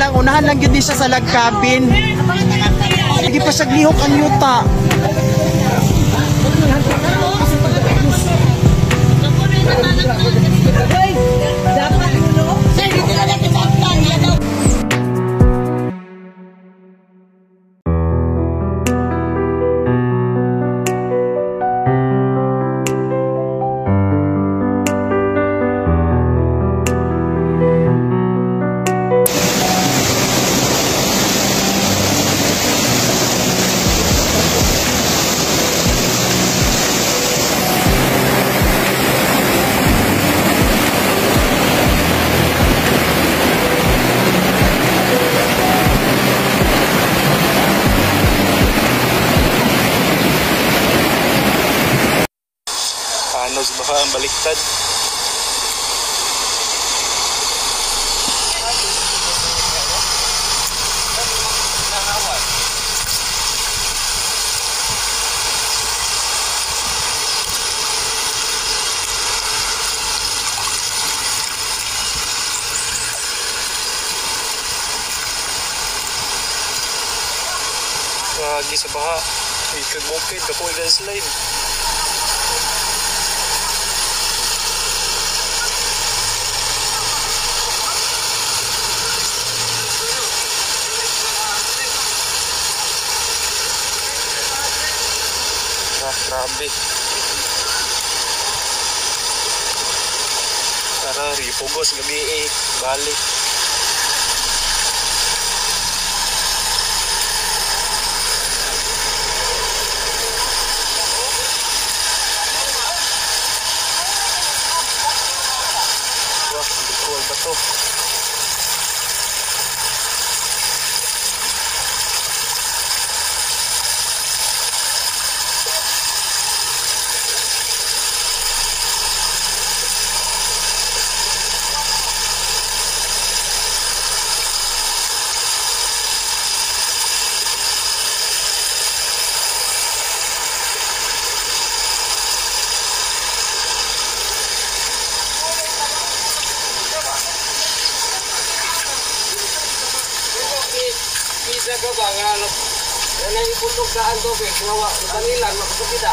lang, unahan lang yun din siya sa log cabin. Hindi pa siya glihok ang yuta. Panos baka ang baliktad. Lagi sa baha. Ikag-bukid, kapong landslide. Grabe. Tara, ripugos gabi balik. Wah, betul ba to? Bisa ka ba nga wala yung putok daan to be kawawa kanila makapita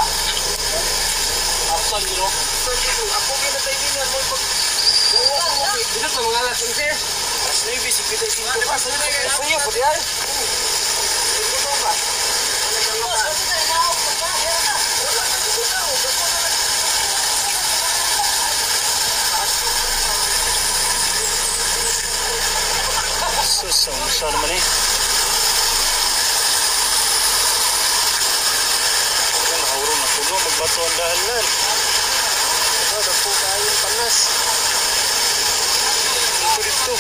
apan dito ako kinatay din yan mo pag kawawa mo dito sa mga alas 11 alas 9 sikita sinto pa sa iyo pud yan ito ba susah naman eh. Nahuro na puno, magbato ang dahanan. Ito, dapo kayong panas. Dito dito.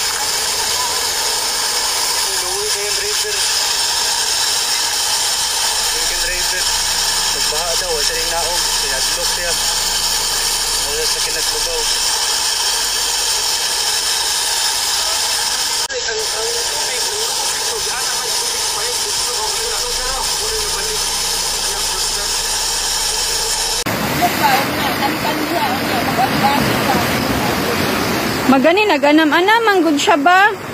Luwi kayong driver. Kayong driver. Nagbaha daw, wala siya rin naog. Pinadlock siya. Wala sa kinaglugaw. Magani naganam-anam ang good siya ba?